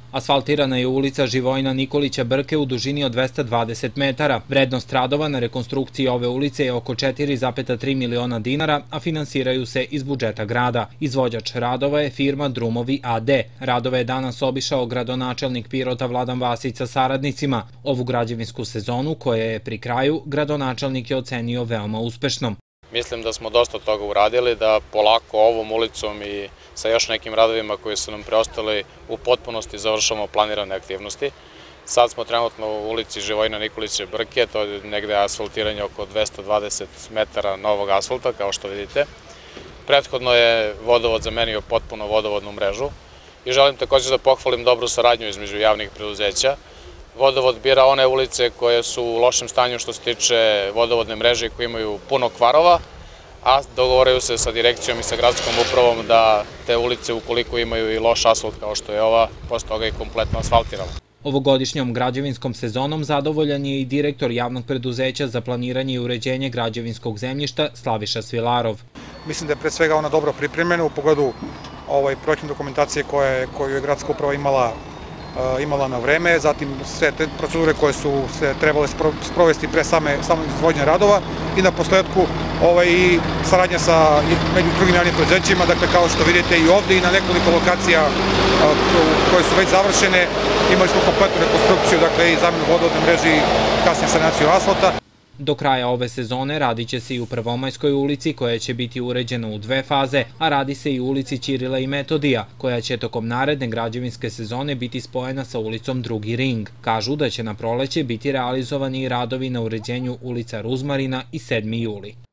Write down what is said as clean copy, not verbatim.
Asfaltirana je ulica Živojina Nikolića Brke u dužini od 220 metara. Vrednost radova na rekonstrukciji ove ulice je oko 4,3 miliona dinara, a finansiraju se iz budžeta grada. Izvođač radova je firma Drumovi AD. Radove je danas obišao gradonačelnik Pirota Vladan Vasić sa saradnicima. Ovu građevinsku sezonu, koja je pri kraju, gradonačelnik je ocenio veoma uspešnom. Mislim da smo dosta toga uradili, da polako ovom ulicom i sa još nekim radovima koji su nam preostali u potpunosti završamo planirane aktivnosti. Sad smo trenutno u ulici Živojina Nikolića Brke, to je negde asfaltiranje oko 220 metara novog asfalta, kao što vidite. Prethodno je vodovod zamenio potpuno vodovodnu mrežu i želim također da pohvalim dobru saradnju između javnih preduzeća. Vodovod bira one ulice koje su u lošem stanju što se tiče vodovodne mreže i koje imaju puno kvarova, a dogovaraju se sa direkcijom i sa gradskom upravom da te ulice, ukoliko imaju i loš asfalt kao što je ova, posle toga i kompletno asfaltiramo. Ovogodišnjom građevinskom sezonom zadovoljan je i direktor javnog preduzeća za planiranje i uređenje građevinskog zemljišta Slaviša Svilarov. Mislim da je pre svega ona dobro pripremljena u pogledu projektne dokumentacije koju je gradska uprava imala na vreme, zatim sve te procedure koje su se trebale sprovesti pre samog izvođenja radova i na posledku i saradnja sa među drugim javnim preduzećima, dakle kao što vidite i ovde i na nekoliko lokacija koje su već završene, imali smo kompletnu rekonstrukciju, dakle i zamenu vodovodne mreže i kasnije sanaciju asfalta. Do kraja ove sezone radit će se i u Prvomajskoj ulici, koja će biti uređena u 2 faze, a radi se i u ulici Ćirila i Metodija, koja će tokom naredne građevinske sezone biti spojena sa ulicom Drugi ring. Kažu da će na proleće biti realizovani i radovi na uređenju ulica Ruzmarina i 7. juli.